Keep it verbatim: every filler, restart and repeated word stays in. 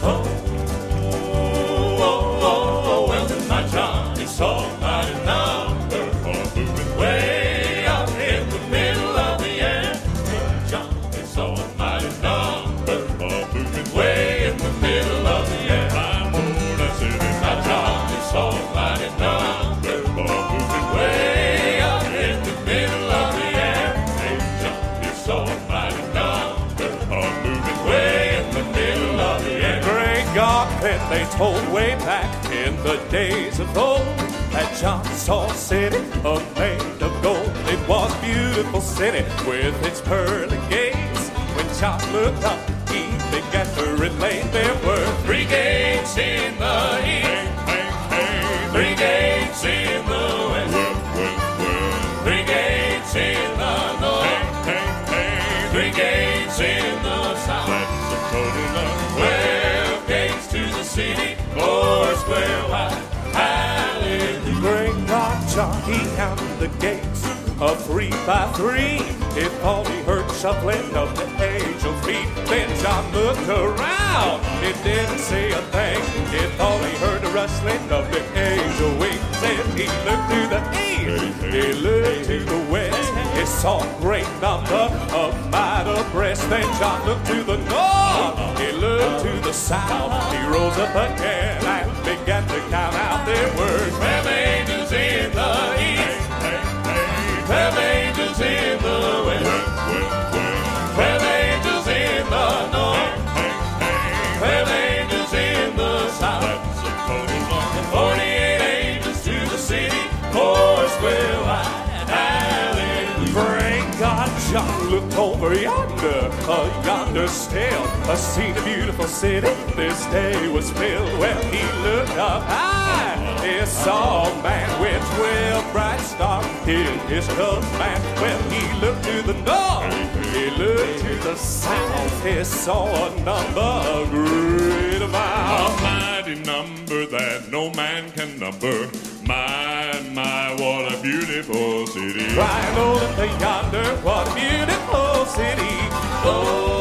Oh, oh, oh, oh, well, then my Johnny saw a mighty number of moving way out in the middle of the air. Johnny saw a mighty number of moving way in the middle of the air. My Motor City, my Johnny saw a mighty number of moving way out in the middle of the air. Hey, Johnny saw a mighty number of moving way in the middle of the air. Great God, then they told way back in the days of old that John saw a city of made of gold. It was a beautiful city with its pearly gates. When John looked up, he began to relate. There were Three gates in the east, three gates in the west, three gates in the north, three gates in the south. Twelve gates to the city, four square wide. Hallelujah. Great God, John, he counted the gates of three by three. If all he heard shuffling of the angel feet, then John looked around. He didn't say a thing. If all he heard the rustling of the angel wings, and he looked to the east, he looked to the west. He saw a great number of mighty breasts. Then John looked to the north. He looked to the south. He rose up again and began to count out their words. Twelve angels in the east, twelve angels in the west, twelve angels in the north, twelve angels in the south, and forty-eight angels to the city, four square wide. Hallelujah. Great God, John looked over yonder, uh, yonder still, a seen a beautiful city. This day was filled. Well, he looked up high. He saw a man with twelve bright stars in his command. Well, he looked to the north, he looked to the south. He saw a number great amount, A mighty number that no man can number. My, my, what a beautiful city. right over yonder, what a beautiful city. Oh,